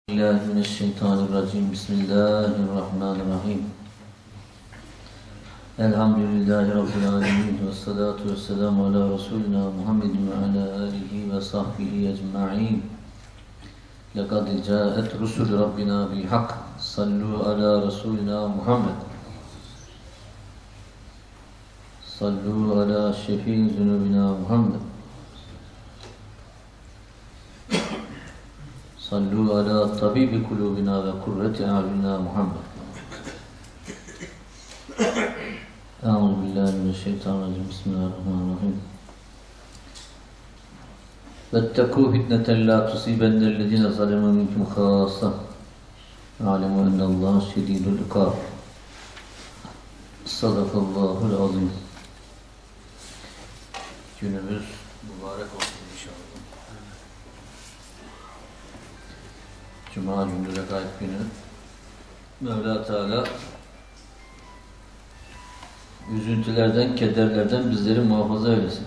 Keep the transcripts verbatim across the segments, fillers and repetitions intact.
Euzubillahimineşşeytanirracim. Bismillahirrahmanirrahim. Elhamdülillahi Rabbil alemin. Ve salatu ve selamu ala Resulina Muhammedin ve ala alihi ve sahbihi ecma'in. Lekad caet rusul Rabbina bil hak. Sallu ala Resulina Muhammed. Sallu ala şefi zunubina Muhammed. Sallu ala tabibi kulubina ve kurreti a'yunina Muhammed. Euzubillahimineşşeytanirracim. Bismillahirrahmanirrahim. Vettekû fitneten la tusibennellezîne zalemû minkum khâssah. A'lemû ennallâhe şedîdul ikâb. Sadakallâhul azîm. Günümüz mübarek olsun inşallah. Cuma günü, regaib günü Mevla Teala üzüntülerden, kederlerden bizleri muhafaza eylesin.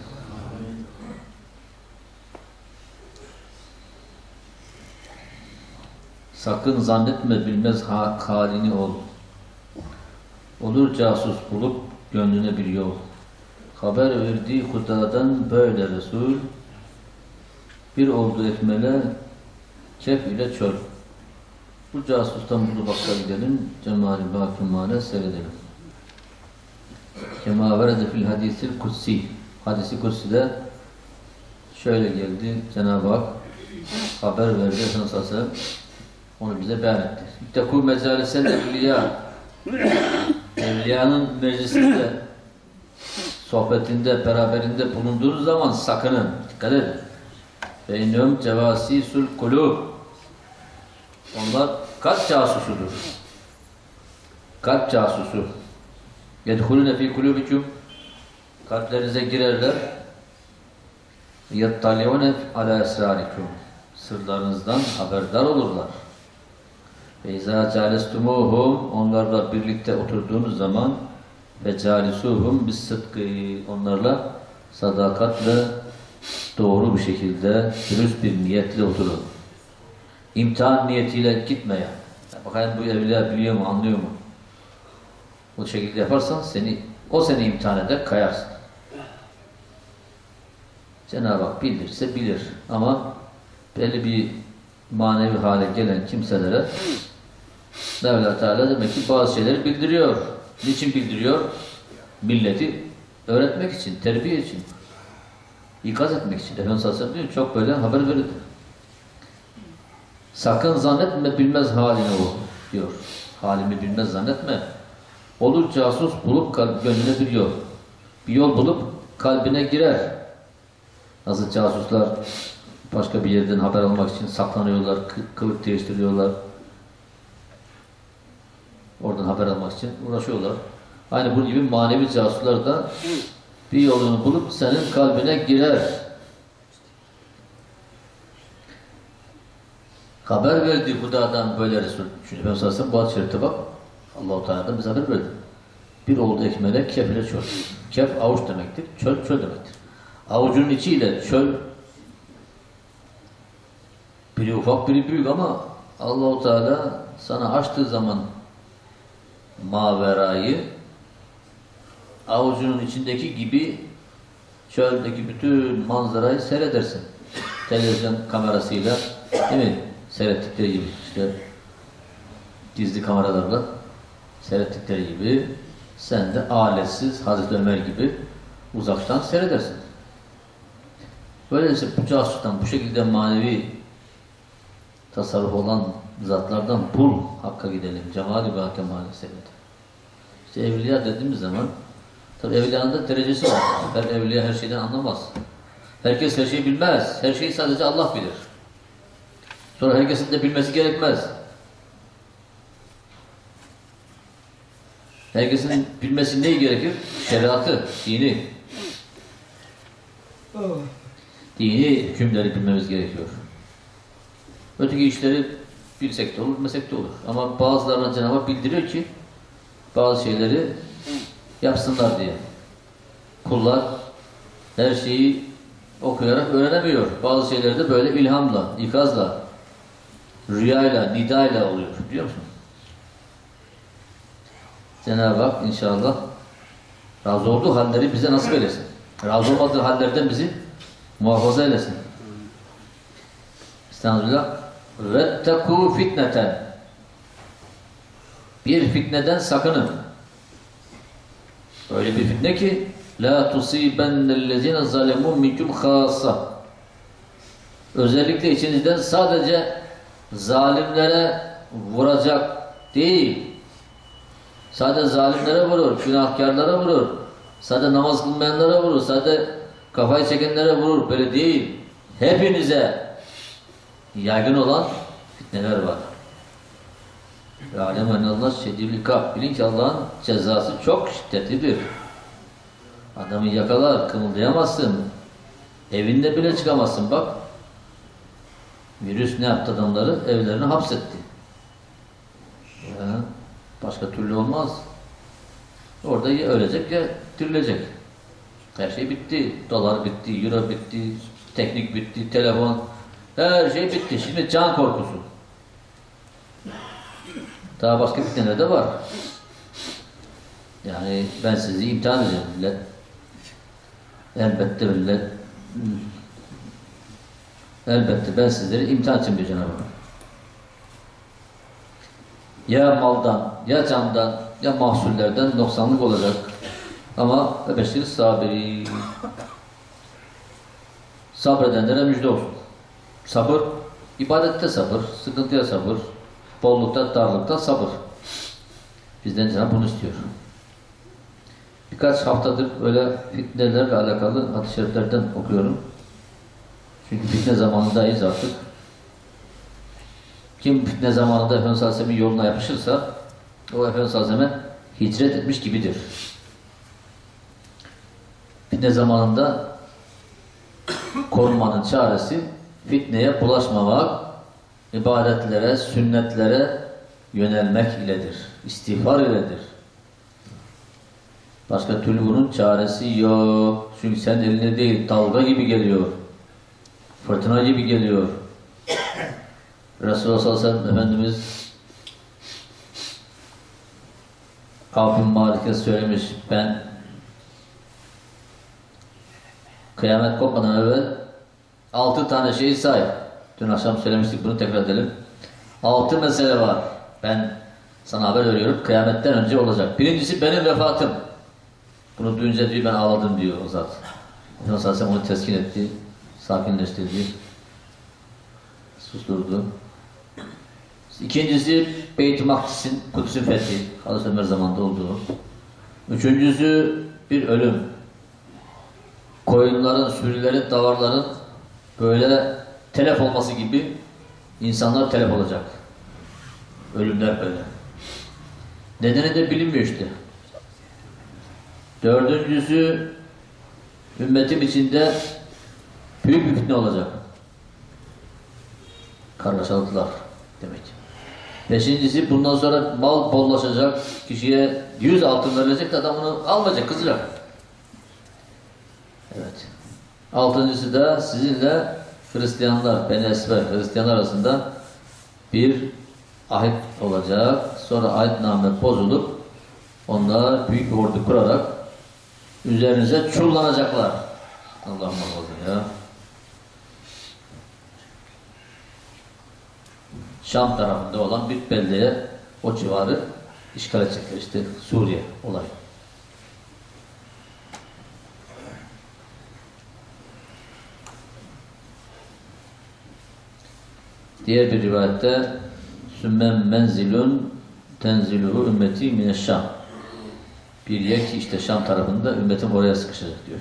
Sakın zannetme bilmez halini ol. Olur casus bulup gönlüne bir yol. Haber verdiği Huda'dan böyle Resul. Bir oldu ekmele kef ile çöl. Bu casustan bunu baksa gidelim, cemali bakimane seyredelim. Kema verede fil hadisil kutsi. Hadisi kutsi'de şöyle geldi, Cenab-ı Hak haber verdi esasası, onu bize beyan etti. İttekû mecalisel evliya. Evliyanın meclisinde, sohbetinde, beraberinde bulunduğunuz zaman sakının, dikkat edin. Ve innehum cevâsîsul kulûb. Onlar kalp casusudur. Kalp casusu. Yedhulûne fî kulûbikum. Kalplerinize girerler. Yettalîûne alâ esrârikum. Sırlarınızdan haberdar olurlar. Ve izâ câlestumuhum. Onlarla birlikte oturduğunuz zaman ve câlisuhum bis-sıdkı. Onlarla sadakatle, doğru bir şekilde, dürüst bir niyetle oturun. İmtihan niyetiyle gitmeye. Bakayım bu evliya biliyor mu, anlıyor mu? Bu şekilde yaparsan seni, o seni imtihan eder, kayarsın. Cenab-ı Hak bilirse bilir. Ama belli bir manevi hale gelen kimselere Mevla Teala demek ki bazı şeyleri bildiriyor. Niçin bildiriyor? Milleti öğretmek için, terbiye için. İkaz etmek için. Efendimiz Aleyhisselam diyor, çok böyle haber verildi. Sakın zannetme bilmez halini o diyor. Halimi bilmez zannetme. Olur casus bulup kalp, gönlüne bir yol. Bir yol bulup kalbine girer. Nasıl casuslar başka bir yerden haber almak için saklanıyorlar, kılık değiştiriyorlar. Oradan haber almak için uğraşıyorlar. Aynı bunun gibi manevi casuslar da bir yolunu bulup senin kalbine girer. Haber verdi Huda'dan böyle Resul. Çünkü ben sana bu hadis-i şerifte bak, Allah-u Teala'dan bize haber verdi. Bir oldu ekmele, kef ile çöl. Kef avuç demektir, çöl çöl demektir. Avucunun içiyle çöl, biri ufak biri büyük ama Allah-u Teala sana açtığı zaman maverayı, avucunun içindeki gibi çöldeki bütün manzarayı seyredersin. Televizyon kamerasıyla, değil mi? Seyrettikleri gibi, işte gizli kameralarla seyrettikleri gibi sen de aletsiz Hazreti Ömer gibi uzaktan seyredersin. Böylece bu casustan, bu şekilde manevi tasarruf olan zatlardan bul, hakka gidelim. Cemali ve hakemâle seyredelim. İşte evliya dediğimiz zaman, tabi evliyanın da derecesi var. Her evliya her şeyden anlamaz. Herkes her şeyi bilmez. Her şeyi sadece Allah bilir. Sonra herkesin de bilmesi gerekmez. Herkesin bilmesi neyi gerekir? Şeriatı, dini. Dini hükümleri bilmemiz gerekiyor. Öteki işleri bilsek de olur, bilmesek de olur. Ama bazılarına Cenab-ı Hak bildiriyor ki bazı şeyleri yapsınlar diye. Kullar her şeyi okuyarak öğrenemiyor. Bazı şeyleri de böyle ilhamla, ikazla rüyayla, nidayla oluyor. Biliyor musun? Cenab-ı Hak inşallah razı olduğu halleri bize nasip eylesin. Razı olmadığı hallerden bizi muhafaza eylesin. Estağfirullah. وَاتَّقُوا fitneten. Bir fitneden sakının. Öyle bir fitne ki لَا تُصِيبَنَّ الَّذِينَ ظَلَمُوا مِنْكُمْ خَاصَّةً. Özellikle içinizden sadece zalimlere vuracak değil. Sadece zalimlere vurur, günahkarlara vurur. Sadece namaz kılmayanlara vurur, sadece kafayı çekenlere vurur. Böyle değil. Hepinize yaygın olan fitneler var. Ve alem enallah şedidül ikab. Bilin ki Allah'ın cezası çok şiddetlidir. Adamı yakalar, kımıldayamazsın. Evinde bile çıkamazsın bak. Virüs ne yaptı adamları? Evlerine hapsetti. Ya, başka türlü olmaz. Orada ya ölecek ya dirilecek. Her şey bitti. Dolar bitti, euro bitti, teknik bitti, telefon. Her şey bitti. Şimdi can korkusu. Daha başka fitneler de var. Yani ben sizi imtihan edeceğim millet. Elbette millet. Elbette ben sizleri imtihan edeceğim diyor Cenab-ı Hak. Ya maldan, ya candan, ya mahsullerden noksanlık olacak. Ama beşir sabiri. Sabredenlere müjde olsun. Sabır, ibadette sabır, sıkıntıya sabır, bollukta, darlıkta sabır. Bizden Cenab-ı bunu istiyor. Birkaç haftadır böyle fitnelerle alakalı hadis-i şeriflerden okuyorum. Çünkü fitne zamanındayız artık. Kim fitne zamanında Efendimiz Aleyhisselam'ın yoluna yapışırsa o Efendimiz Aleyhisselam'a hicret etmiş gibidir. Fitne zamanında korunmanın çaresi fitneye bulaşmamak, ibadetlere, sünnetlere yönelmek iledir. İstiğfar iledir. Başka türlü bunun çaresi yok. Çünkü sen eline değil, dalga gibi geliyor. Fırtına gibi geliyor. Resulullah sallallahu aleyhi ve sellem Efendimiz Kâb bin Malik'e söylemiş, ben kıyamet kopmadan evvel altı tane şeyi say. Dün akşam söylemiştik, bunu tekrar edelim. Altı mesele var. Ben sana haber veriyorum, kıyametten önce olacak. Birincisi benim vefatım. Bunu duyunca diyor, ben ağladım diyor o zat. Efendimiz Aleyhisselam onu teskin etti, sakinleştirdi, susturdu. İkincisi Beyt-i Makdis'in, Kudüs'ün fethi, Hazreti Ömer zamanında olduğu. Üçüncüsü bir ölüm. Koyunların, sürülerin, davarların böyle telef olması gibi insanlar telef olacak. Ölümler böyle. Nedeni de bilinmiyor işte. Dördüncüsü ümmetim içinde büyük bir fitne olacak. Kargaşalıklar demek. Beşincisi bundan sonra mal bollaşacak, kişiye yüz altın verilecek de adam onu almayacak, kızacak. Evet. Altıncısı da sizinle Hristiyanlar, Beni Esfer, Hristiyanlar arasında bir ahit olacak. Sonra ahitname bozulup onlar büyük bir ordu kurarak üzerinize çullanacaklar. Allah'ım Allah'ım ya. Şam tarafında olan bir beldeye o civarı işgal edecekler. İşte Suriye olayı. Diğer bir rivayette sümmem menzilun tenziluhu ümmeti mineşşam. Bir yer ki işte Şam tarafında ümmetim oraya sıkışacak diyor.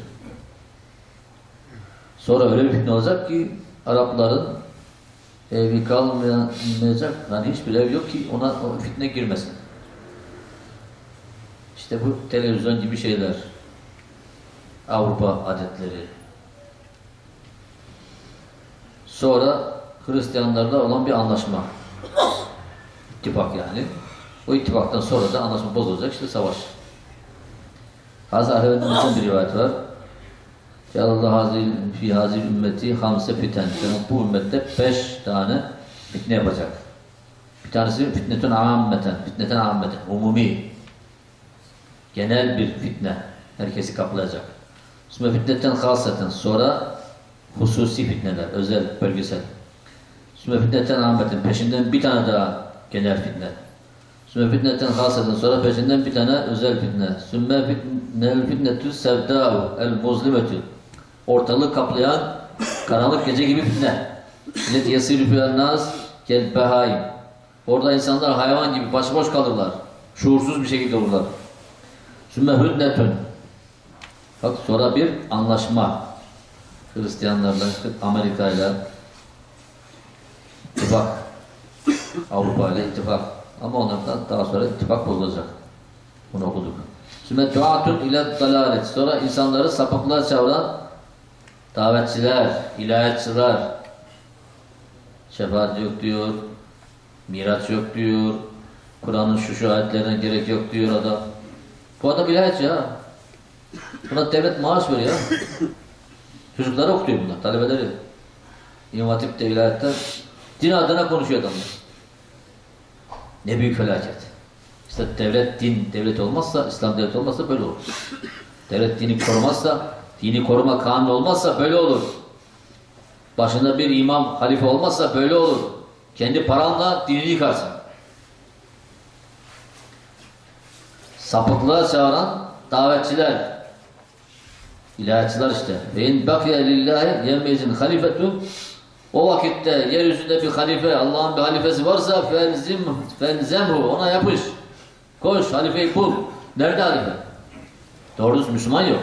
Sonra öyle bir fitne olacak ki Arapların evi kalmayacak. Yani hiçbir ev yok ki ona o fitne girmesin. İşte bu televizyon gibi şeyler. Avrupa adetleri. Sonra Hristiyanlarla olan bir anlaşma. İttifak yani. O ittifaktan sonra da anlaşma bozulacak. İşte savaş. Hazreti Ali Efendimiz'in bir rivayet var. Ya Allah hazil fi hazil ümmeti hamse fiten. Yani bu ümmette beş tane fitne yapacak. Bir tanesi fitnetun ammeten, fitneten ammeten, umumi. Genel bir fitne. Herkesi kaplayacak. Sonra fitnetten haseten, sonra hususi fitneler, özel, bölgesel. Sonra fitnetten ammeten, peşinden bir tane daha genel fitne. Sonra fitnetten haseten, sonra peşinden bir tane özel fitne. Sonra fitnel fitnetü sevdâhu el muzlimetü. Ortalığı kaplayan karanlık gece gibi fitne. Milleti yasîrü fî'en-nâs kel-behâim. Orada insanlar hayvan gibi başıboş kalırlar. Şuursuz bir şekilde olurlar. Sümme hüddetün. Bak sonra bir anlaşma. Hristiyanlarla, Amerika ile ittifak. Avrupa ile ittifak. Ama onlardan daha sonra ittifak bozulacak. Bunu okuduk. Sümme duatun ile dalalet. Sonra insanları sapıklığa çağıran davetçiler, ilahiyatçılar. Şefaat yok diyor. Miraç yok diyor. Kur'an'ın şu şu ayetlerine gerek yok diyor adam. Bu adam ilahiyatçı ya. Buna devlet maaş veriyor. Çocukları okutuyor bunlar, talebeleri. İmam Hatip'te, ilahiyatta din adına konuşuyor adamlar. Ne büyük felaket. İşte devlet, din, devlet olmazsa, İslam devleti olmazsa böyle olur. Devlet dini korumazsa, dini koruma kanunu olmazsa böyle olur. Başında bir imam, halife olmazsa böyle olur. Kendi paranla dinini yıkarsın. Sapıklığa çağıran davetçiler, ilahiyatçılar işte. Ve in bakiye lillahi yevmeyizin halifetun. O vakitte yeryüzünde bir halife, Allah'ın bir halifesi varsa felzim, felzemhu, ona yapış. Koş, halifeyi bul. Nerede halife? Doğrusu Müslüman yok.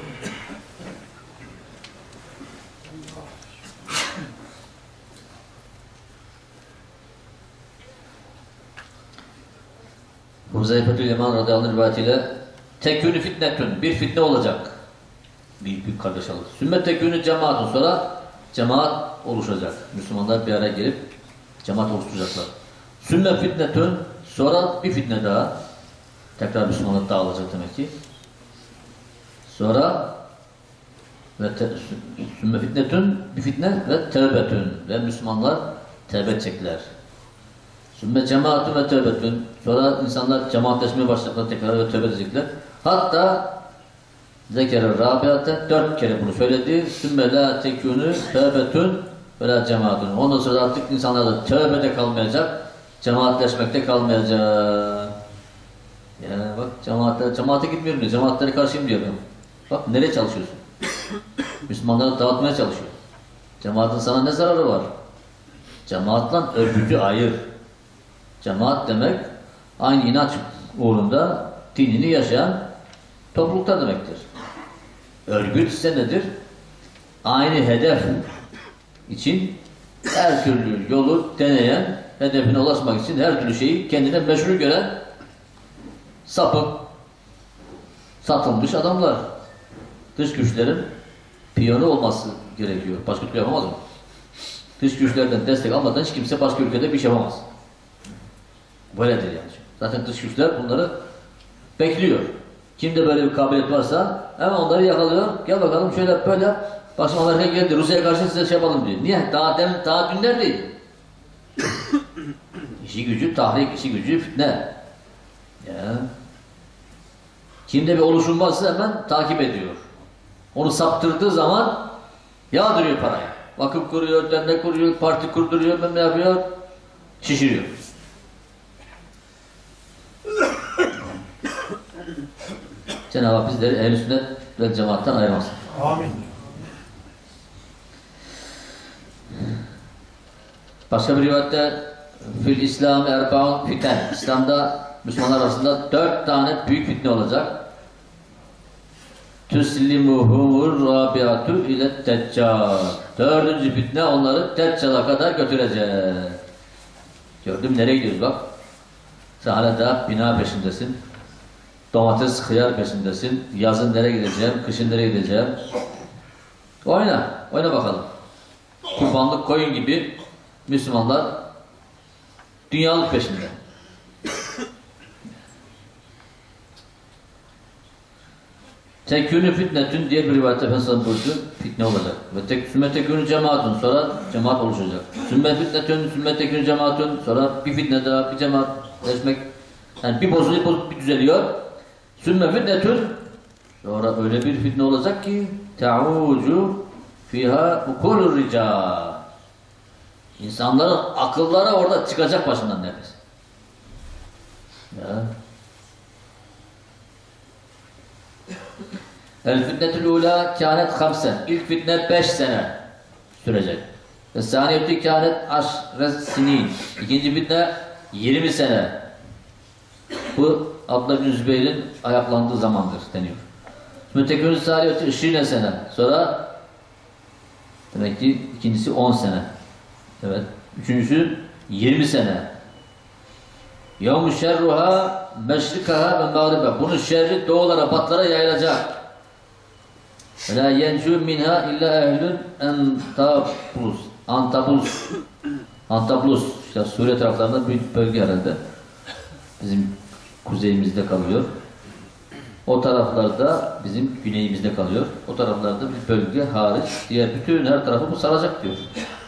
Huzeyfetül Yaman radıyallahu anh rivayetiyle tekünü fitnetün, bir fitne olacak. Büyük bir kardeş alır. Sümmet tekünü cemaatın, sonra cemaat oluşacak. Müslümanlar bir araya gelip cemaat oluşturacaklar. Sümmet fitnetün, sonra bir fitne daha. Tekrar Müslümanlar dağılacak demek ki. Sonra ve sümmet fitnetün, bir fitne ve tevbetün, ve Müslümanlar tevbe edecekler. Sümme cemaatun ve tevbetün. Sonra insanlar cemaatleşmeye başlayacaklar, tekrar ve tövbe edecekler. Hatta zekere rabiate, dört kere bunu söyledi. Sümme la tekûnü tevbetün ve la cemaatun. Ondan sonra artık insanlar da tövbede kalmayacak, cemaatleşmekte kalmayacak. Ya bak cemaate, cemaate gitmiyorum diyor, cemaatlere karşıyım diyor. Bak nereye çalışıyorsun? Müslümanları dağıtmaya çalışıyor. Cemaatin sana ne zararı var? Cemaatla örgütü ayır. Cemaat demek aynı inanç uğrunda dinini yaşayan toplulukta demektir. Örgüt ise nedir? Aynı hedef için her türlü yolu deneyen, hedefine ulaşmak için her türlü şeyi kendine meşru gören sapık, satılmış adamlar. Dış güçlerin piyonu olması gerekiyor. Başka türlü yapamaz mı? Dış güçlerden destek almadan hiç kimse başka ülkede bir şey yapamaz. Böyledir yani. Zaten dış güçler bunları bekliyor. Kimde böyle bir kabiliyet varsa hemen onları yakalıyor. Gel bakalım şöyle böyle. Bak şimdi Amerika geldi. Rusya'ya karşı size şey yapalım diyor. Niye? Daha demin, daha dün neredeydi? İşi gücü tahrik, işi gücü fitne. Ya. Kimde bir oluşum varsa hemen takip ediyor. Onu saptırdığı zaman yağdırıyor parayı. Vakıf kuruyor, dernek kuruyor, parti kurduruyor, ne yapıyor? Şişiriyor. Cenab-ı Hak bizleri ehl-i sünnet ve cemaatten ayırmasın. Amin. Başka bir rivayette fil İslam erbaun fiten. İslam'da Müslümanlar arasında dört tane büyük fitne olacak. Tüslimuhumur rabiatu ile deccal. Dördüncü fitne onları Deccal'a kadar götürecek. Gördün mü nereye gidiyoruz bak. Sen hala da bina peşindesin. Domates, hıyar peşindesin. Yazın nereye gideceğim, kışın nereye gideceğim. Oyna, oyna bakalım. Kurbanlık koyun gibi Müslümanlar dünyalık peşinde. Tekünü fitnetün diye bir rivayette Efendimiz buyurdu. Fitne olacak. Ve tek, sümme tekünü cemaatun, sonra cemaat oluşacak. Sümme fitnetün, sümme tekünü cemaatun, sonra bir fitne daha, bir cemaatleşmek. Yani bir bozuluyor, bozulup bir düzeliyor. Sümme fitnetün, sonra öyle bir fitne olacak ki te'ucu fiha ukulur rica. İnsanların akılları orada çıkacak başından nefes. Ya. El fitnetül ula kânet hamsen. İlk fitne beş sene sürecek. Ve saniyeti kânet aşre sinin. İkinci fitne yirmi sene. Bu Abdullah bin Zübeyir'in ayaklandığı zamandır deniyor. Mütekünün saniyeti işirine sene. Sonra demek ki ikincisi on sene. Evet. Üçüncüsü yirmi sene. Yevmü şerruha meşrikaha ve mağribe. Bunun şerri doğulara, batlara yayılacak. Ve la yencu minha illa ehlün Antablus. Antablus. Antablus. İşte Suriye taraflarında bir bölge herhalde. Bizim kuzeyimizde kalıyor. O taraflarda bizim güneyimizde kalıyor. O taraflarda bir bölge hariç. Diğer bütün her tarafı bu saracak diyor.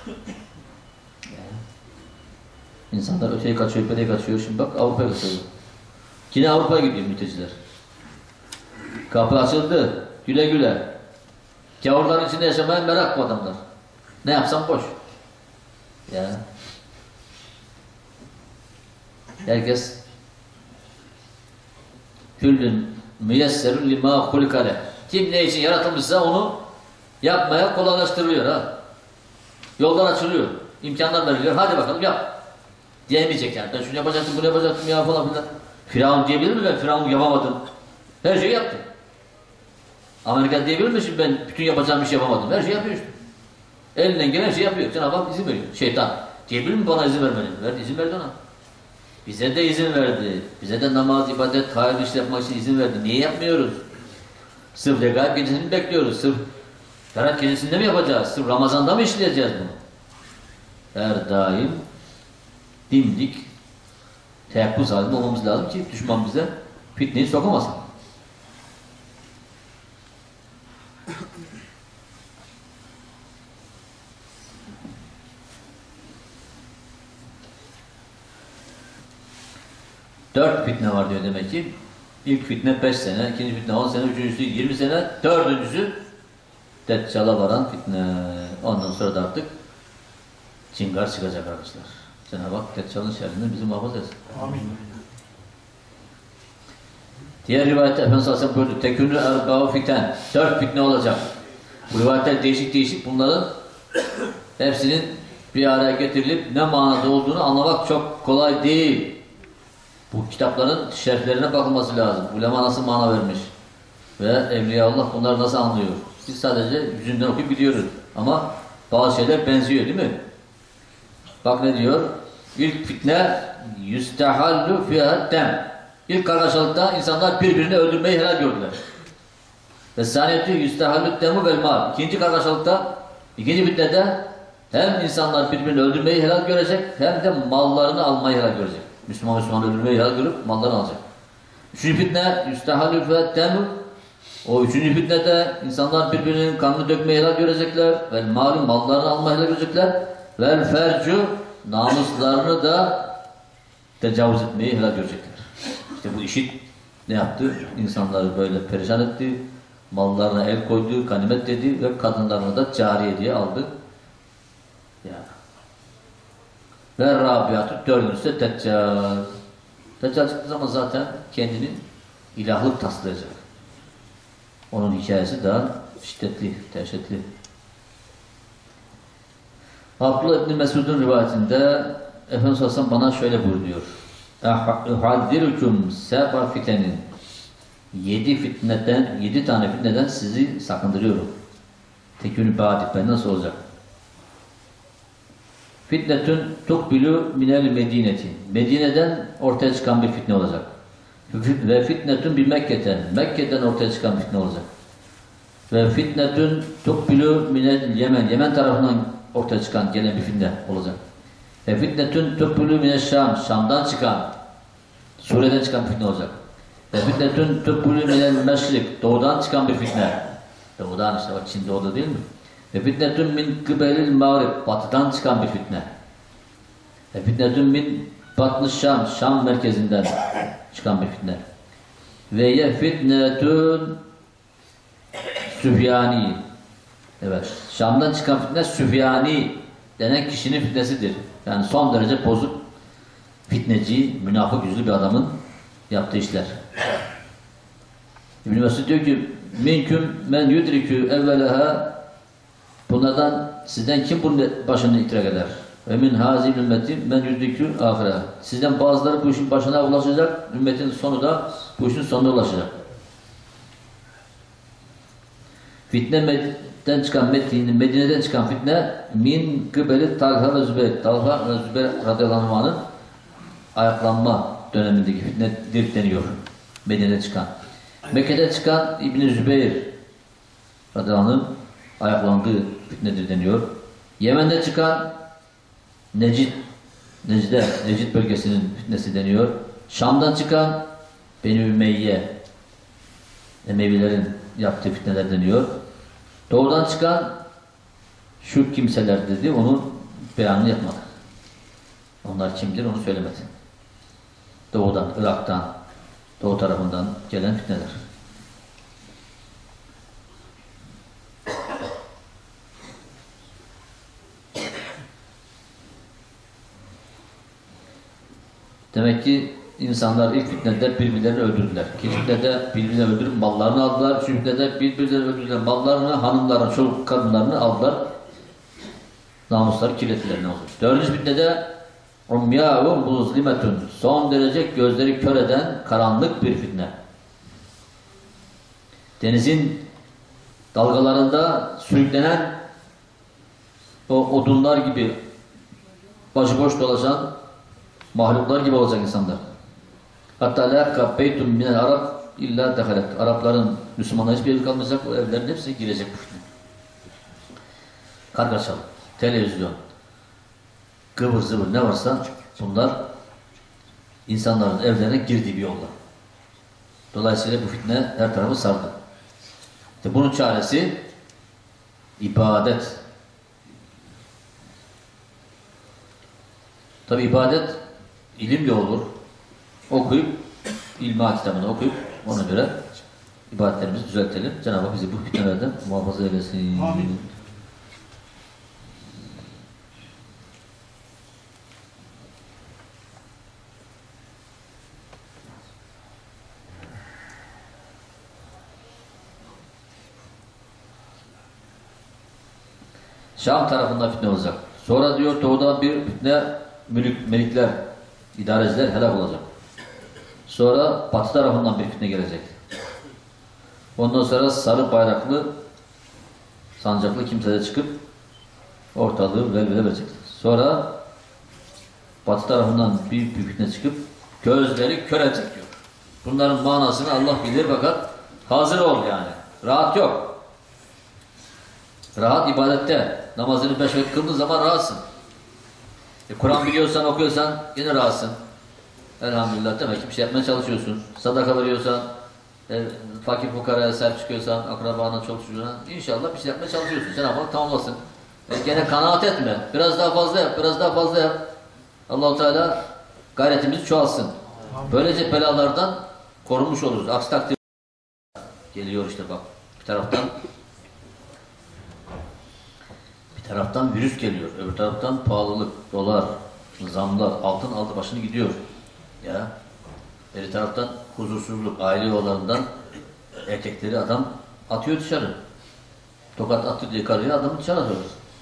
İnsanlar öteye kaçıyor, öteye kaçıyor. Şimdi bak Avrupa'ya kaçıyor. Yine Avrupa'ya gidiyor mülteciler. Kapı açıldı. Güle güle. Gavurların içinde yaşamaya merak bu adamlar. Ne yapsam boş. Ya. Herkes küllün müyesserun lima hulikale. Kim ne için yaratılmışsa onu yapmaya kolaylaştırılıyor ha. Yollar açılıyor. İmkanlar veriliyor. Hadi bakalım yap. Diyemeyecek yani. Ben şunu yapacaktım, bunu yapacaktım ya falan filan. Firavun diyebilir mi ben? Firavun yapamadım. Her şeyi yaptım. Amerika diyebilir mi şimdi ben bütün yapacağım bir şey yapamadım? Her şeyi yapıyor işte. Elinden gelen şey yapıyor. Cenab-ı Hak izin veriyor. Şeytan. Diyebilir mi bana izin vermeni? Verdi, izin verdi ona. Bize de izin verdi. Bize de namaz, ibadet, hayırlı işler yapmak için izin verdi. Niye yapmıyoruz? Sırf regaib gecesini mi bekliyoruz? Sırf Ferhat gecesinde mi yapacağız? Sırf Ramazan'da mı işleyeceğiz bunu? Her daim dimdik teyakkuz halinde olmamız lazım ki düşman bize fitneyi sokamasın. Dört fitne var diyor demek ki. İlk fitne beş sene, ikinci fitne on sene, üçüncüsü yirmi sene, dördüncüsü Deccal'a varan fitne. Ondan sonra da artık cingar çıkacak arkadaşlar. Cenab-ı Hak Deccal'ın şerrinden bizi muhafaza etsin. Amin. Diğer rivayette Efendimiz sallallahu aleyhi ve sellem buyurdu. Tekünü erbâhu fiten. Dört fitne olacak. Bu rivayetler değişik değişik. Bunların hepsinin bir araya getirilip ne manada olduğunu anlamak çok kolay değil. Bu kitapların şerhlerine bakılması lazım. Ulema nasıl mana vermiş ve Evliyaullah bunları nasıl anlıyor? Biz sadece yüzünden okuyup gidiyoruz. Ama bazı şeyler benziyor değil mi? Bak ne diyor? İlk fitne yüstehallu fihaddem. İlk kargaşalıkta insanlar birbirini öldürmeyi helal gördüler. Ve saniyeti yüstehallu demu vel mal. İkinci kargaşalıkta, ikinci fitnede hem insanlar birbirini öldürmeyi helal görecek hem de mallarını almayı helal görecek. Müslüman Müslüman öldürmeyi helal görüp mallarını alacak. Üçüncü fitne yüstehallu fihaddem. O üçüncü fitnede insanlar birbirinin kanını dökmeyi helal görecekler. Vel malum mallarını almayı helal görecekler. Vel fercu namuslarını da tecavüz etmeyi helal görecekler. İşte bu işit ne yaptı? İnsanları böyle perişan etti. Mallarına el koydu, ganimet dedi ve kadınlarını da cariye diye aldı. Ya. Ve Rabiatü dördüncüsü de Deccal. Deccal çıktığı zaman zaten kendini ilahlık taslayacak. Onun hikayesi daha şiddetli, dehşetli. Abdullah İbni Mesud'un rivayetinde Efendimiz Aleyhisselam bana şöyle buyuruyor. Uhaddirukum seba fitenin. Yedi fitneden, yedi tane fitneden sizi sakındırıyorum. Tekünü ba'dik ben nasıl olacak? Fitnetün tukbilu minel medineti. Medine'den ortaya çıkan bir fitne olacak. Ve fitnetün bir Mekke'den. Mekke'den ortaya çıkan bir fitne olacak. Ve fitnetün tukbilu minel Yemen. Yemen tarafından ortaya çıkan gelen bir fitne olacak. Ve fitnetün tukbilu minel Şam. Şam'dan çıkan, Suriye'den çıkan bir fitne olacak. Ve fitnetün tübbülü minel meşrik. Doğudan çıkan bir fitne. Doğudan işte bak Çin doğuda değil mi? Ve fitnetün min kıbelil mağrib. Batıdan çıkan bir fitne. Ve fitnetün min batlı Şam. Şam merkezinden çıkan bir fitne. Ve ye fitnetün Süfyani. Evet. Şam'dan çıkan fitne Süfyani denen kişinin fitnesidir. Yani son derece bozuk, fitneci, münafık yüzlü bir adamın yaptığı işler. İbn-i Mesud diyor ki minküm men yudrikü evvelaha, bunlardan sizden kim bunun başını idrak eder? Ve min hazil ümmeti men yudrikü ahire. Sizden bazıları bu işin başına ulaşacak, ümmetin sonu da bu işin sonuna ulaşacak. Fitne'den çıkan Medine, Medine'den çıkan fitne min kıbeli Talha ve Zübeyir. Talha ve Zübeyir radıyallahu anh'ın ayaklanma dönemindeki fitnedir deniyor. Medine'den çıkan. Mekke'de çıkan İbn-i Zübeyir radıyallahu anh'ın ayaklandığı fitnedir deniyor. Yemen'de çıkan Necid, Necide, Necid bölgesinin fitnesi deniyor. Şam'dan çıkan Beni Ümeyye, Emevilerin yaptığı fitneler deniyor. Doğudan çıkan şu kimseler dedi, onun beyanını yapmadı. Onlar kimdir onu söylemedi. Doğudan, Irak'tan, doğu tarafından gelen fitneler. Demek ki insanlar ilk fitnede birbirlerini öldürdüler. İkinci fitnede birbirlerini öldürüp mallarını aldılar. Üçüncü fitnede birbirlerini öldürdüler. Mallarını, hanımlarını, çocuk kadınlarını aldılar. Namusları kirlettiler ne olur. Dördüncü fitnede umyâ'u muzlimetun. Son derece gözleri kör eden karanlık bir fitne. Denizin dalgalarında sürüklenen o odunlar gibi başıboş dolaşan mahluklar gibi olacak insanlar. Hatta la kabbeytum minel Arab illa dehalet. Arapların, Müslümanlar hiçbir evi kalmayacak, o evlerin hepsi girecek bu fitne. Kargaşalı, televizyon, gıvır zıvır ne varsa bunlar insanların evlerine girdiği bir yolda. Dolayısıyla bu fitne her tarafı sardı. İşte bunun çaresi ibadet. Tabi ibadet ilimle olur. Okuyup, ilmi kitabını okuyup ona göre ibadetlerimizi düzeltelim. Cenab-ı Hak bizi bu fitnelerden muhafaza eylesin. Amin. Şam tarafından fitne olacak. Sonra diyor doğudan bir fitne, mülük, melikler, idareciler helak olacak. Sonra batı tarafından bir fitne gelecek. Ondan sonra sarı bayraklı, sancaklı kimseler çıkıp ortalığı velvele verecek. Sonra batı tarafından büyük bir fitne çıkıp gözleri kör edecek diyor. Bunların manasını Allah bilir fakat hazır ol yani. Rahat yok. Rahat ibadette. Namazını beş vakit kıldığın zaman rahatsın. E, Kur'an biliyorsan, okuyorsan yine rahatsın. Elhamdülillah, demek ki bir şey yapmaya çalışıyorsun. Sadaka veriyorsan, e, fakir fukaraya sahip çıkıyorsan, akrabana, çok çocuğuna, inşallah bir şey yapmaya çalışıyorsun. Cenab-ı Hak tamamlasın. E, gene kanaat etme. Biraz daha fazla yap, biraz daha fazla yap. Allah-u Teala gayretimizi çoğalsın. Böylece belalardan korunmuş oluruz. Aksi takdirde geliyor işte bak. Bir taraftan bir taraftan virüs geliyor. Öbür taraftan pahalılık, dolar, zamlar, altın aldı başını gidiyor. Ya. Bir taraftan huzursuzluk, aile yuvalarından erkekleri adam atıyor dışarı. Tokat attı diye karıya adamı dışarı atıyor.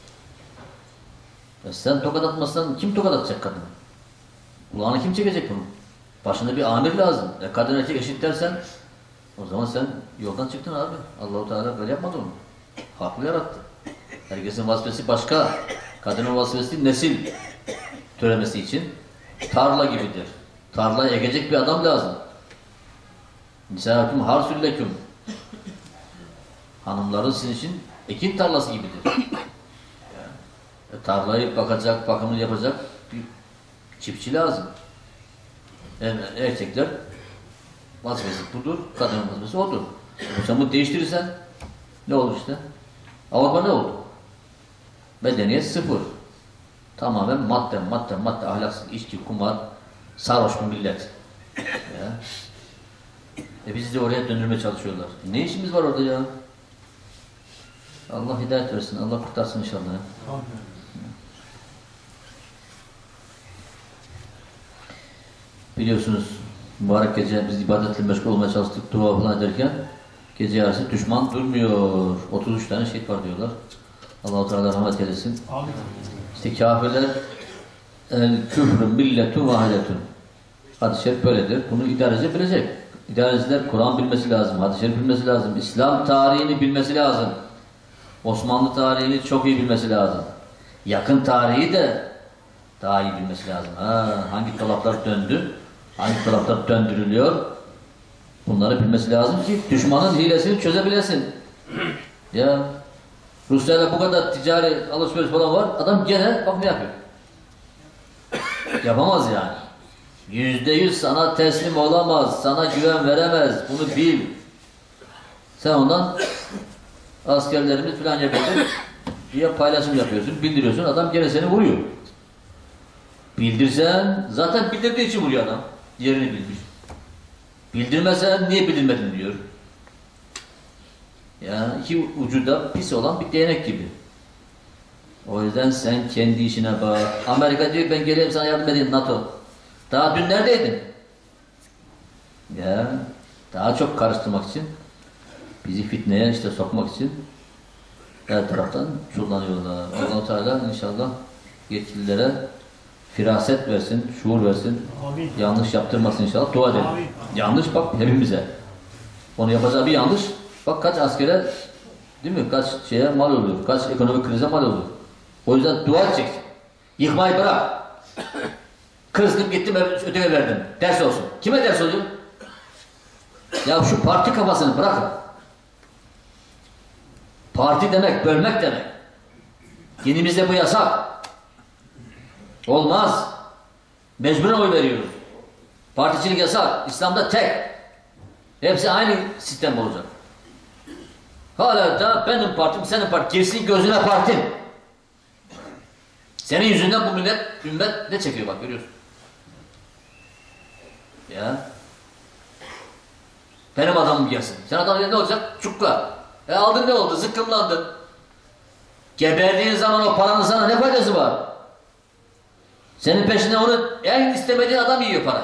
Ya sen tokat atmazsan kim tokat atacak kadını? Kulağını kim çekecek bunu? Başında bir amir lazım. E, kadın erkek eşit dersen o zaman sen yoldan çıktın abi. Allah-u Teala böyle yapmadı onu. Haklı yarattı. Herkesin vazifesi başka. Kadının vazifesi nesil türemesi için tarla gibidir. Tarlayı ekecek bir adam lazım. Nisâküm harsülleküm. Hanımların sizin için ekin tarlası gibidir. E, tarlayı bakacak, bakımını yapacak bir çiftçi lazım. Yani erkekler vazifesi budur, kadının vazifesi odur. Sen bunu değiştirirsen ne olur işte? Avrupa ne oldu? Medeniyet sıfır. Tamamen madde, madde, madde, ahlaksız, içki, kumar, sarhoş bir millet. Ya. E bizi de oraya döndürmeye çalışıyorlar. E ne işimiz var orada ya? Allah hidayet versin, Allah kurtarsın inşallah. Amin. Biliyorsunuz mübarek gece biz ibadetle meşgul olmaya çalıştık, dua falan ederken gece yarısı düşman durmuyor. otuz üç tane şehit var diyorlar. Allah-u Teala rahmet eylesin. Amin. İşte kafirler el küfrü milletun vahidetun. Hadis-i şerif böyledir. Bunu idareci bilecek. İdareciler Kur'an bilmesi lazım, hadis-i şerif bilmesi lazım, İslam tarihini bilmesi lazım. Osmanlı tarihini çok iyi bilmesi lazım. Yakın tarihi de daha iyi bilmesi lazım. Ha, hangi dolaplar döndü, hangi dolaplar döndürülüyor, bunları bilmesi lazım ki düşmanın hilesini çözebilesin. Ya Rusya'yla bu kadar ticari alışveriş falan var, adam gene bak ne yapıyor. Yapamaz yani. Yüzde yüz sana teslim olamaz, sana güven veremez, bunu bil. Sen ondan askerlerimiz filan yapıyorsun diye paylaşım yapıyorsun, bildiriyorsun, adam gene seni vuruyor. Bildirsen, zaten bildirdiği için vuruyor adam, yerini bilmiş. Bildirmesen niye bildirmedin diyor. Yani iki ucu da pis olan bir değnek gibi. O yüzden sen kendi işine bak. Amerika diyor ben geleyim sana yardım edeyim NATO. Daha dün neredeydin? Ya daha çok karıştırmak için, bizi fitneye işte sokmak için her taraftan kullanıyorlar. Allah-u Teala inşallah yetkililere firaset versin, şuur versin. Amin. Yanlış yaptırmasın inşallah. Dua edelim. Amin. Yanlış bak hepimize. Onu yapacağı bir yanlış. Bak kaç askere, değil mi? Kaç şeye mal oluyor. Kaç ekonomik krize mal oluyor. O yüzden dua edeceksin. Yıkmayı bırak. Kızdım gittim ödeve verdim. Ders olsun. Kime ders oluyor? Ya şu parti kafasını bırakın. Parti demek, bölmek demek. Dinimizde bu yasak. Olmaz. Mecburen oy veriyoruz. Particilik yasak. İslam'da tek. Hepsi aynı sistem olacak. Hala da benim partim, senin partin. Girsin gözüne partin. Senin yüzünden bu millet, ümmet ne çekiyor bak görüyorsun. Ya. Benim adamım gelsin. Sen adamın ne olacak? Çukla. E aldın ne oldu? Zıkkımlandın. Geberdiğin zaman o paranın sana ne faydası var? Senin peşinde onu en istemediğin adam yiyor para.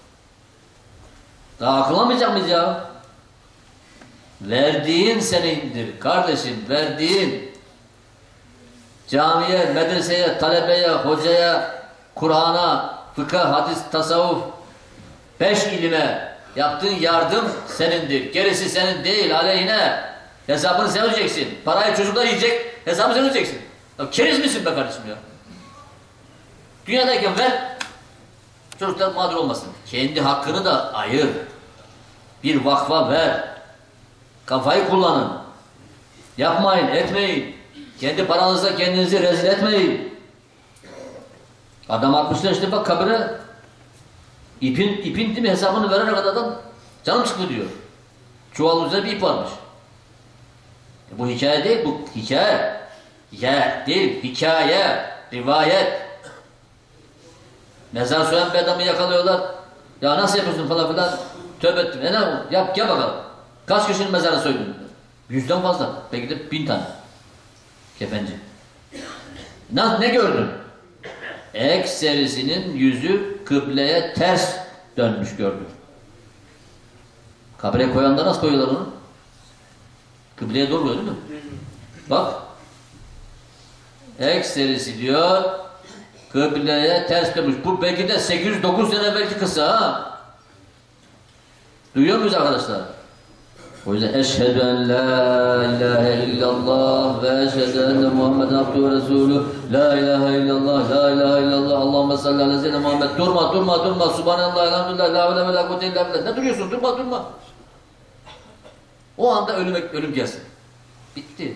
Daha akıllamayacak mıyız ya? Verdiğin senindir kardeşim. Verdiğin camiye, medreseye, talebeye, hocaya, Kur'an'a, fıkıh, hadis, tasavvuf, beş ilime yaptığın yardım senindir. Gerisi senin değil, aleyhine. Hesabını sen ödeyeceksin. Parayı çocuklar yiyecek, hesabını sen ödeyeceksin. Ya keriz misin be kardeşim ya? Dünyadayken ver, çocuklar mağdur olmasın. Kendi hakkını da ayır. Bir vakfa ver. Kafayı kullanın. Yapmayın, etmeyin. Kendi paranızla kendinizi rezil etmeyin. Adam atmışlar işte bak kabire. İpin, ipin değil mi hesabını verene kadar adam canım çıktı diyor. Çuval üzerine bir ip varmış. E bu hikaye değil, bu hikaye. Hikaye değil, hikaye, rivayet. Mezar soyan bir adamı yakalıyorlar. Ya nasıl yapıyorsun falan filan. Tövbe ettim. E ne yap, gel bakalım. Kaç kişinin mezarını soydun? Yüzden fazla. Belki de bin tane. Kefenci. Ne, ne gördün? Ekserisinin yüzü kıbleye ters dönmüş gördüm. Kabre koyanda nasıl koyuyorlar onu? Kıbleye doğru koyuyor değil mi? Bak. Ekserisi diyor kıbleye ters dönmüş. Bu belki de sekiz yüz dokuz sene evvelki kısa ha. Duyuyor muyuz arkadaşlar? O yüzden eşhedü en la ilahe illallah ve eşhedü enne Muhammeden abdühü ve resulü la ilahe illallah, la ilahe illallah, Allahümme salli ala seyyidina Muhammed. Durma, durma, durma. Subhanallah, elhamdülillah, la ilahe ve la kuvvete illa billah. Ne duruyorsun? Durma, durma. O anda ölüm, ölüm gelsin. Bitti.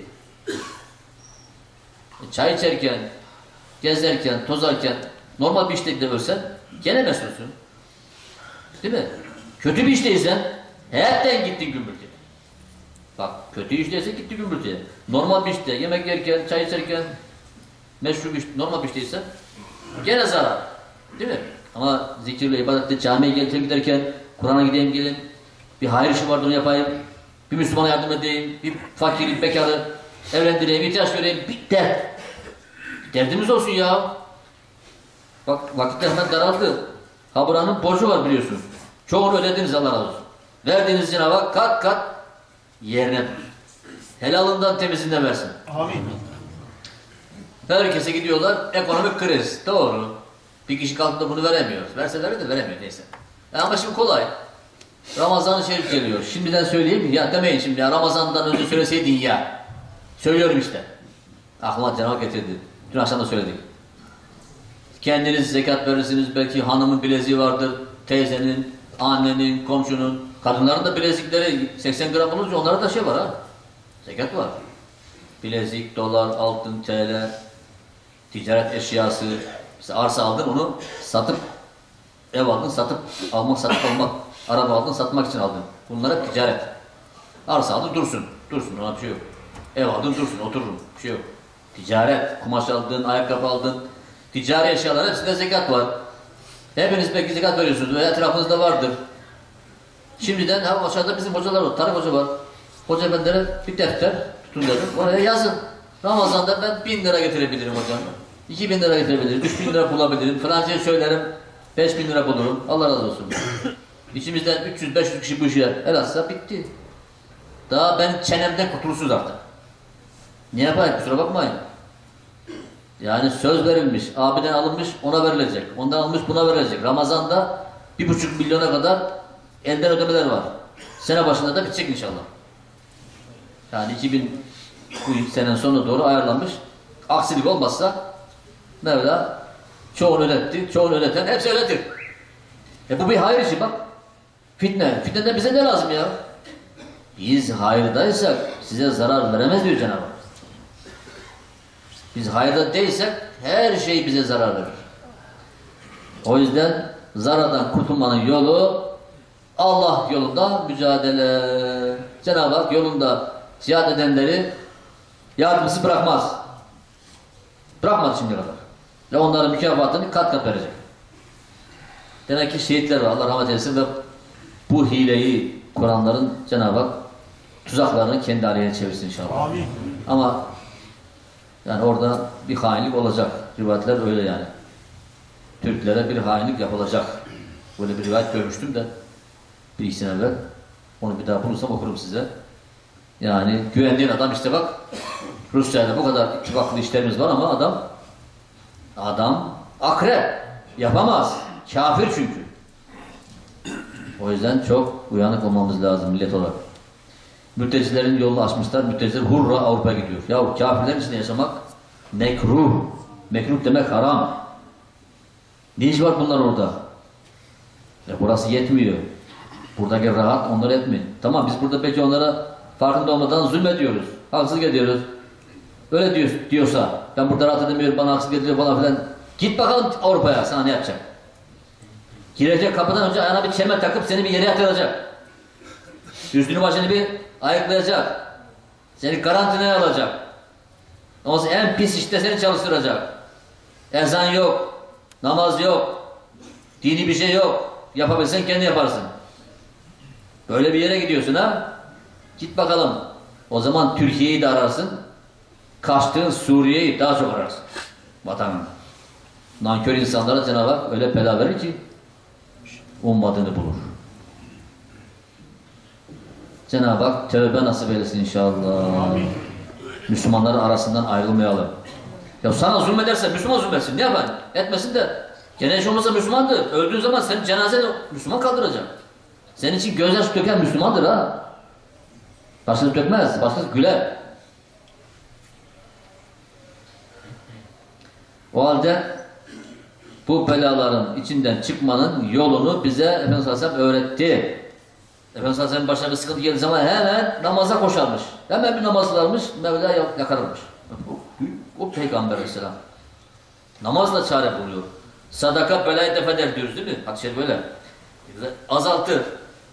E, çay içerken, gezerken, tozarken, normal bir işte de ölsen gene mesulsün. Değil mi? Kötü bir işteysen Hepten gittin gümbürtüye. Bak kötü işteyse gitti gümbürtüye. Normal bir işte, yemek yerken, çay içerken, meşru iş, normal bir işteyse gene zarar. Değil mi? Ama zikirle, ibadette, camiye gelirken giderken, Kur'an'a gideyim gelin, bir hayır işi vardı onu yapayım, bir Müslümana yardım edeyim, bir fakiri, bekarı evlendireyim, ihtiyaç göreyim, bir dert. Derdimiz olsun ya. Bak vakitler hemen daraldı. Ha buranın borcu var biliyorsun. Çoğunu ödediniz Allah razı olsun. Verdiğiniz Cenab-ı Hak kat kat yerine helalından temizinden versin. Amin. Herkese gidiyorlar ekonomik kriz. Doğru. Bir kişi kalkıp da bunu veremiyor. Verseler de veremiyor neyse. E ama şimdi kolay. Ramazan-ı Şerif geliyor. Şimdiden söyleyeyim ya demeyin şimdi ya Ramazan'dan önce söyleseydin ya. Söylüyorum işte. Aklıma Cenab-ı Hak getirdi. Dün akşam da söyledik. Kendiniz zekat verirsiniz. Belki hanımın bileziği vardır. Teyzenin, annenin, komşunun. Kadınların da bilezikleri seksen gram olunca onlara da şey var ha. Zekat var. Bilezik, dolar, altın, T L, ticaret eşyası. Mesela arsa aldın onu satıp ev aldın satıp almak satıp almak. Araba aldın satmak için aldın. Bunlar hep ticaret. Arsa aldın dursun. Dursun ona bir şey yok. Ev aldın dursun otururum. Bir şey yok. Ticaret. Kumaş aldın, ayakkabı aldın. Ticari eşyalar hepsinde zekat var. Hepiniz belki zekat veriyorsunuz veya etrafınızda vardır. Şimdiden ha aşağıda bizim hocalar var. Tarık Hoca var. Hoca efendilere bir defter tutun dedim. Oraya yazın. Ramazan'da ben bin lira getirebilirim hocam. İki bin lira getirebilirim. Üç bin lira bulabilirim. Fransa'ya söylerim. Beş bin lira bulurum. Allah razı olsun. İçimizden üç yüz beş yüz kişi bu işe el atsa bitti. Daha ben çenemden kurtulsuz artık. Ne yapayım? Kusura bakmayın. Yani söz verilmiş, abiden alınmış ona verilecek. Ondan alınmış buna verilecek. Ramazan'da bir buçuk milyona kadar elden ödemeler var. Sene başında da bitecek inşallah. Yani iki bin bu senenin sonuna doğru ayarlanmış. Aksilik olmazsa Mevla çoğunu ödetti, çoğunu ödeten hepsi ödetir. E bu bir hayır işi bak. Fitne. Fitneden bize ne lazım ya? Biz hayırdaysak size zarar veremez diyor Cenab-ı Hak. Biz hayırda değilsek her şey bize zarar verir. O yüzden zarardan kurtulmanın yolu Allah yolunda mücadele. Cenab-ı Hak yolunda cihat edenleri yardımcısı bırakmaz. Bırakmadı şimdiye kadar. Ve onların mükafatını kat kat verecek. Demek ki şehitler var. Allah rahmet eylesin ve bu hileyi kuranların Cenab-ı Hak tuzaklarını kendi aleyhine çevirsin inşallah. Amin. Ama yani orada bir hainlik olacak. Rivayetler öyle yani. Türklere bir hainlik yapılacak. Böyle bir rivayet görmüştüm de bir iki sene evvel. Onu bir daha bulursam okurum size. Yani güvendiğin adam işte bak Rusya'yla bu kadar ittifaklı işlerimiz var ama adam adam akrep. Yapamaz. Kafir çünkü. O yüzden çok uyanık olmamız lazım millet olarak. Mültecilerin yolunu açmışlar. Mülteciler hurra Avrupa'ya gidiyor. Yahu kafirlerin içinde yaşamak mekruh. Mekruh demek haram. Ne iş var bunlar orada? Ya burası yetmiyor. Buradaki rahat onları etmiyor. Tamam biz burada belki onlara farkında olmadan zulmediyoruz. Haksızlık ediyoruz. Öyle diyor, diyorsa ben burada rahat edemiyorum bana haksızlık ediliyor falan filan. Git bakalım Avrupa'ya sana ne yapacak? Girecek kapıdan önce ayağına bir çelme takıp seni bir yere yatıracak. Üstünü başını bir ayıklayacak. Seni karantinaya alacak. Ondan sonra en pis işte seni çalıştıracak. Ezan yok. Namaz yok. Dini bir şey yok. Yapabilsen kendi yaparsın. Böyle bir yere gidiyorsun ha. Git bakalım. O zaman Türkiye'yi de ararsın. Kaçtığın Suriye'yi daha çok ararsın. Vatanın. Nankör insanlara Cenab-ı Hak öyle bela verir ki ummadığını bulur. Cenab-ı Hak tövbe nasip eylesin inşallah. Amin. Müslümanların arasından ayrılmayalım. Ya sana zulmederse Müslüman zulmetsin. Ne yapar? Etmesin de. Gene hiç olmazsa Müslümandır. Öldüğün zaman senin cenazeni Müslüman kaldıracak. Senin için gözyaşı döken Müslümandır ha. Başkası dökmez. Başkası güler. O halde bu belaların içinden çıkmanın yolunu bize Efendimiz Aleyhisselam öğretti. Efendimiz Aleyhisselam'ın başına bir sıkıntı geldiği zaman hemen namaza koşarmış. Hemen bir namaz kılarmış, Mevla yakarırmış. O, o Peygamber Aleyhisselam. Namazla çare buluyor. Sadaka belayı def eder diyoruz değil mi? Hadis-i şerif böyle. Azaltır.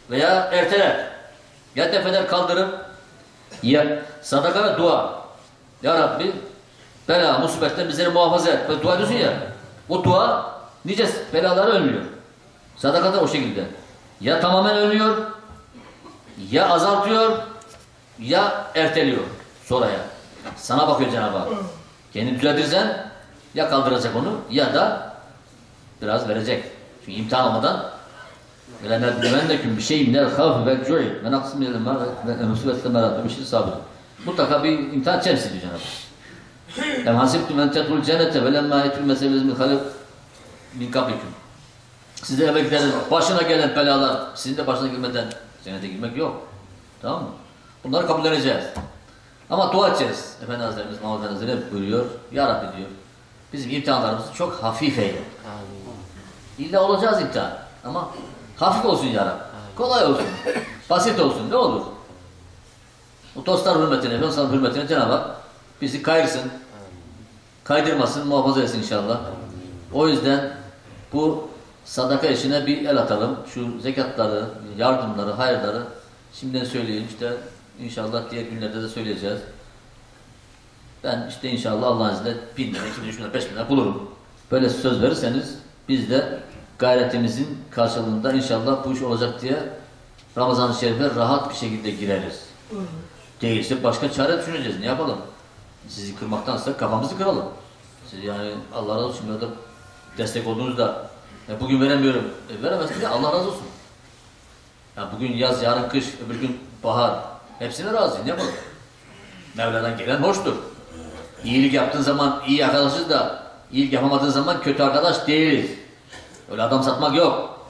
veya erteler. Ya defeder kaldırır, ya sadaka ve dua. Ya Rabbi bela, musibetten bizleri muhafaza et. Böyle dua ediyorsun ya, o dua nice belaları önlüyor. Sadaka da o şekilde. Ya tamamen önlüyor, ya azaltıyor, ya erteliyor sonraya. Sana bakıyor Cenab-ı Hak. Kendini düzeltirsen ya kaldıracak onu ya da biraz verecek. Çünkü imtihan olmadan وَلَنَبْلُوَنَّكُمْ بِشَيْءٍ مِنَ الْخَوْفِ وَالْجُوعِ وَنَقْصٍ مِنَ الْمَالِ وَالْمُصِيبَةِ وَالْمَرَضِ وَبَشِّرِ الصَّابِرِينَ. Mutlaka bir imtihan içerisinde diyor Cenab-ı Hak. اَمْ حَسِبْتُمْ اَنْ تَدْخُلُوا الْجَنَّةَ وَلَمَّا يَأْتِكُمْ مَثَلُ الَّذِينَ خَلَوْا مِنْ قَبْلِكُمْ. Sizde evvelkilerin başına gelen belalar sizin de başına girmeden cennete girmek yok. Tamam mı? Bunları kabulleneceğiz. Ama dua edeceğiz. Efendi Hazretlerimiz, Muhammed Hazretleri buyuruyor. Ya Rabbi diyor, bizim imtihanlarımızı çok hafif eyle. İlla olacağız imtihan. Ama hafif olsun ya Rabbi. Kolay olsun. Basit olsun. Ne olur? O dostlar hürmetine, Efendimiz'in hürmetine Cenab-ı Hak bizi kayırsın. Kaydırmasın, muhafaza etsin inşallah. O yüzden bu sadaka işine bir el atalım. Şu zekatları, yardımları, hayırları şimdiden söyleyelim. İşte inşallah diğer günlerde de söyleyeceğiz. Ben işte inşallah Allah'ın izniyle bin lira, iki bin, üç bin lira, beş bin lira bulurum. Böyle söz verirseniz biz de gayretimizin karşılığında inşallah bu iş olacak diye Ramazan-ı Şerif'e rahat bir şekilde gireriz. Değilse başka çare düşüneceğiz. Ne yapalım? Sizi kırmaktansa kafamızı kıralım. Siz yani Allah razı olsun ya da destek olduğunuzda e, bugün veremiyorum. E, veremezsin ya Allah razı olsun. Ya bugün yaz, yarın kış, öbür gün bahar. Hepsine razıyım. Ne yapalım? Mevla'dan gelen hoştur. İyilik yaptığın zaman iyi arkadaşız da iyilik yapamadığın zaman kötü arkadaş değiliz. Öyle adam satmak yok.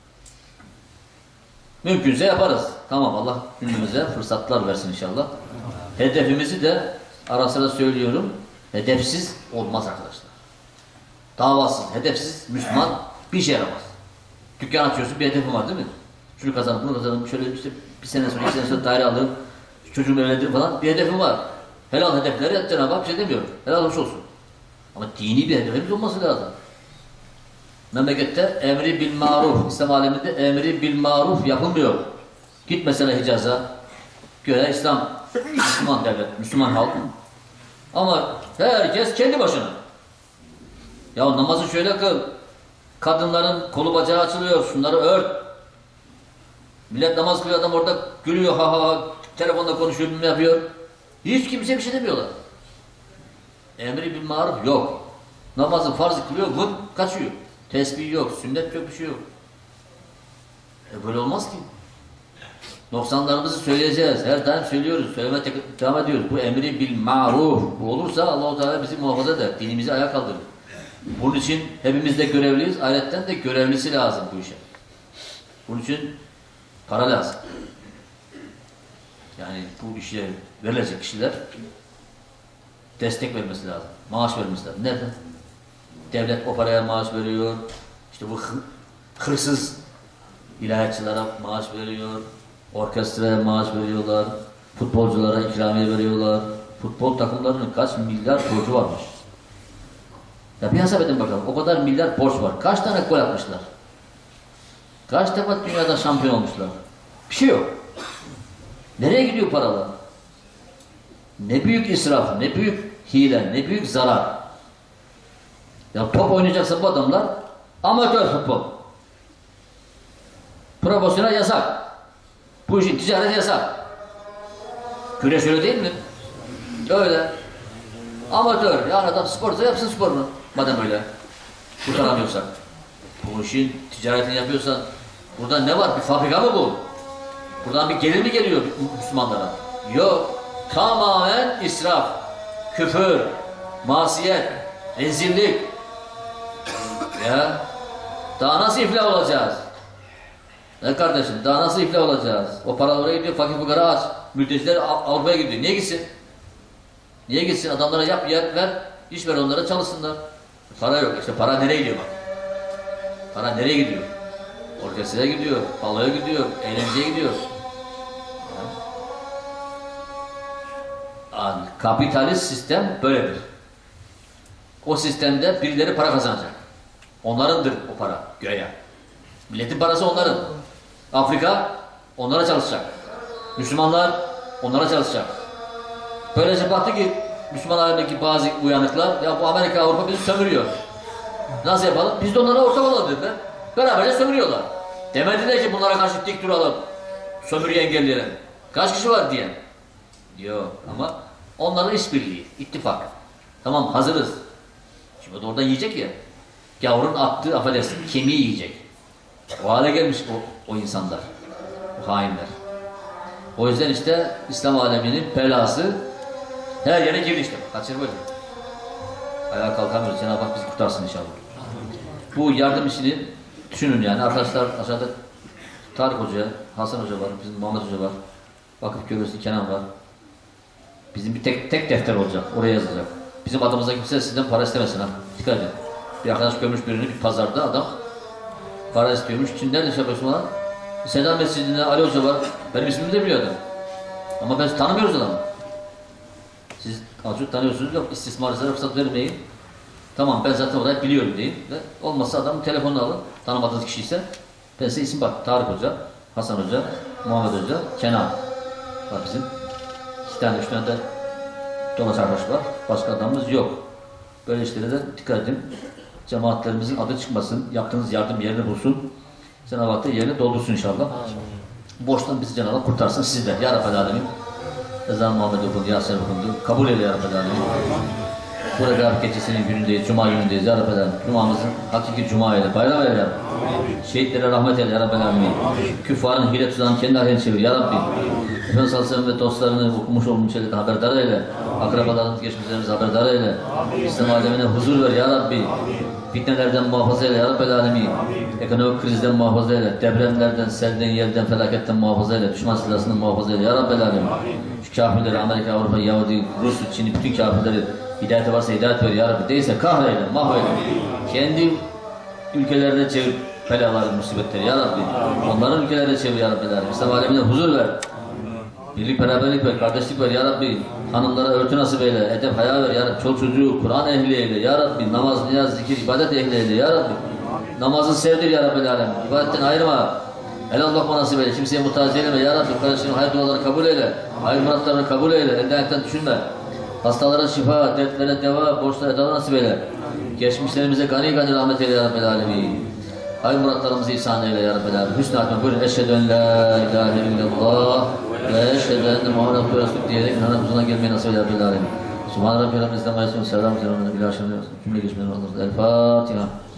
Mümkünse yaparız. Tamam, Allah günümüze fırsatlar versin inşallah. Hedefimizi de ara sıra söylüyorum. Hedefsiz olmaz arkadaşlar. Davasız, hedefsiz Müslüman bir şey yaramaz. Dükkan açıyorsun, bir hedefin var değil mi? Şunu kazanıp bunu kazanıp şöyle işte bir sene sonra, iki sene sonra daire alırım. Çocuğumu evlendirim falan, bir hedefim var. Helal hedefleri Cenab-ı Hak bir şey demiyor. Helal hoş olsun. Ama dini bir hedefimiz olması lazım. Memlekette emri bil maruf, İslam aleminde emri bil maruf yapılmıyor. Git mesela Hicaz'a, göre İslam, Müslüman devlet, Müslüman halk. Ama herkes kendi başına. Ya namazı şöyle kıl, kadınların kolu bacağı açılıyor, şunları ört. Millet namaz kılıyor, adam orada gülüyor, ha ha ha, telefonda konuşuyor, ne yapıyor. Hiç kimse bir şey demiyorlar. Emri bil maruf yok. Namazı farz kılıyor, vın kaçıyor. Tesbih yok, sünnet yok, bir şey yok. E böyle olmaz ki. Noksanlarımızı söyleyeceğiz. Her daim söylüyoruz. Söylemeye devam ediyoruz. Bu emri bil maruf. Bu olursa Allah-u Teala bizi muhafaza eder. Dinimizi ayağa kaldırır. Bunun için hepimiz de görevliyiz. Ahiretten de görevlisi lazım bu işe. Bunun için para lazım. Yani bu işe verilecek kişiler destek vermesi lazım. Maaş vermesi lazım. Nerede? Devlet o paraya maaş veriyor. İşte bu hırsız ilahiyatçılara maaş veriyor. Orkestraya maaş veriyorlar. Futbolculara ikramiye veriyorlar. Futbol takımlarının kaç milyar borcu varmış. Ya bir hesap edin bakalım. O kadar milyar borç var. Kaç tane gol atmışlar? Kaç defa dünyada şampiyon olmuşlar? Bir şey yok. Nereye gidiyor paralar? Ne büyük israf, ne büyük hile, ne büyük zarar. Ya top oynayacaksa bu adamlar amatör futbol. Profesyonel yasak. Bu işin ticareti yasak. Güreş öyle değil mi? Öyle. Amatör. Yani adam sporda yapsın sporunu. Madem öyle. Kurtaramıyorsak. Bu işin ticaretini yapıyorsan burada ne var? Bir fabrika mı bu? Buradan bir gelir mi geliyor Müslümanlara? Yok. Tamamen israf, küfür, masiyet, rezillik. Ya daha nasıl iflah olacağız? Ne kardeşim, daha nasıl iflah olacağız? O para oraya gidiyor, fakir fukara aç. Mülteciler Avrupa'ya gidiyor. Niye gitsin? Niye gitsin? Adamlara yap, yer, ver, iş ver onlara, çalışsınlar. Para yok. İşte para nereye gidiyor bak? Para nereye gidiyor? Orkestraya gidiyor, baloya gidiyor, eğlenceye gidiyor. Yani, kapitalist sistem böyledir. O sistemde birileri para kazanacak. Onlarındır o para, göğe. Milletin parası onların. Afrika onlara çalışacak. Müslümanlar onlara çalışacak. Böylece baktı ki Müslüman alemdeki bazı uyanıklar, ya bu Amerika, Avrupa bizi sömürüyor. Nasıl yapalım? Biz de onlara ortak olalım dediler. Beraberce sömürüyorlar. Demediler ki bunlara karşı dik duralım. Sömürüyü engelleyelim. Kaç kişi var diyen? Diyor ama onların işbirliği, ittifak. Tamam hazırız. Şimdi o da oradan yiyecek ya. Gavurun attığı affedersin kemiği yiyecek. O hale gelmiş o, o insanlar. O hainler. O yüzden işte İslam aleminin belası her yere girdi işte. Kaç yıl böyle. Ayağa kalkamıyoruz. Cenab-ı Hak bizi kurtarsın inşallah. Bu yardım işini düşünün yani. Arkadaşlar aşağıda Tarık Hoca, Hasan Hoca var, bizim Muhammed Hoca var. Vakıf Görevlisi Kenan var. Bizim bir tek tek defter olacak. Oraya yazılacak. Bizim adımıza kimse sizden para istemesin ha. Dikkat edin. Bir arkadaş görmüş birini bir pazarda adam para istiyormuş. Şimdi nerede iş yapıyorsun bana? Selam Mescidi'nde Ali Hoca var. Benim ismimi de biliyor adam. Ama ben tanımıyoruz adamı. Siz az çok tanıyorsunuz. Yok istismarcılara fırsat vermeyin. Tamam ben zaten orayı biliyorum deyin. Ve olmazsa adamın telefonunu alın. Tanımadığınız kişi ise ben size isim bak. Tarık Hoca, Hasan Hoca, Muhammed Hoca, Kenan var bizim. İki tane, üç tane de dolaş arkadaş var. Başka adamımız yok. Böyle işlere de dikkat edin. Cemaatlerimizin adı çıkmasın. Yaptığınız yardım yerini bulsun. Cenab-ı Hak da yerini doldursun inşallah. Amin. Boştan bizi Cenab-ı Hak kurtarsın sizden. Ya Rabbel Alemin. Ezan Muhammed okundu, Yasin okundu. Kabul eyle Ya Rabbel Alemin. Burada gecesinin günündeyiz, Cuma günündeyiz Ya Rabbel Alemin. Cuma'mızın hakiki Cuma eyle, bayram eyle Ya Rabbi. Şehitlere rahmet eyle Ya Rabbel Alemin. Küffarın hile tuzağını kendi aleyhine çevir Ya Rabbi. Efendimiz sallallahu aleyhi ve dostlarını okumuş olduğumuz şeylerden haberdar eyle. Akrabalarımız, geçmişlerimizi haberdar eyle. İslam alemine huzur ver Ya Rabbi. Fitnelerden muhafaza eyle Ya Rabbel Alemin. Ekonomik krizden muhafaza eyle. Depremlerden, selden, yerden, felaketten muhafaza eyle. Düşman silasından muhafaza eyle Ya Rabbel Alemin. Şu kafirleri, Amerika, Avrupa, Yahudi, Rus, Çin, bütün kafirleri hidayeti varsa hidayet ver Ya Rabbi. Değilse kahreyle, mahveyle. Kendi ülkelerine çevir belaları, musibetleri Ya Rabbi. Onların ülkelerine çevir Ya Rabbel Alemin. İslam alemine huzur ver. Birlik, beraberlik ver, kardeşlik ver Ya Rabbi. Hanımlara örtü nasip eyle, edep, haya ver Ya Rabbi. Çoluk çocuğu Kur'an ehli eyle Ya Rabbi. Namaz, niyaz, zikir, ibadet ehli eyle Ya Rabbi. Namazı sevdir Ya Rabbi Alemin. İbadetten ayırma. Helal lokma nasip eyle. Kimseye muhtaç eyleme Ya Rabbi. Kardeşlerin hayır dualarını kabul eyle. Hayır muratlarını kabul eyle. Elden ayaktan düşünme. Hastalara şifa, dertlere deva, borçlara edalı nasip eyle. Geçmişlerimize gani gani rahmet eyle Ya Rabbi Alemin. Hayır muratlarımızı ihsan eyle Ya Rabbi Alemin. Hüsnü hatme buyurun. Eşhedü la ilahe illallah ve eşhedü enne Muhammed Resulullah diyerek inanıp huzuruna gelmeyi nasip eyle Ya Rabbi Alemin. Subhan Rabbi Rabbi İslam Aleyhisselam Selam Selam Selam Selam Selam Selam Selam Selam Selam Selam Selam Selam Selam